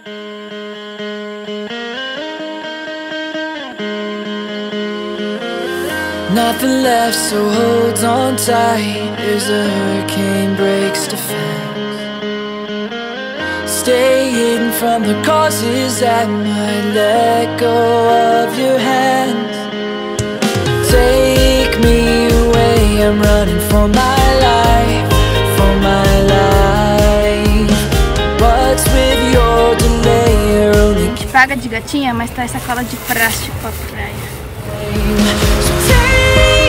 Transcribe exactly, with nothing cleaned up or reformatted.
Nothing left, so hold on tight as the hurricane breaks defense. Stay hidden from the causes that might let go of your hands. Take me away, I'm running for my life, for my life. What's with your delay? You're only Paga de gatinha, mas traz sacola de plástico pra praia. So take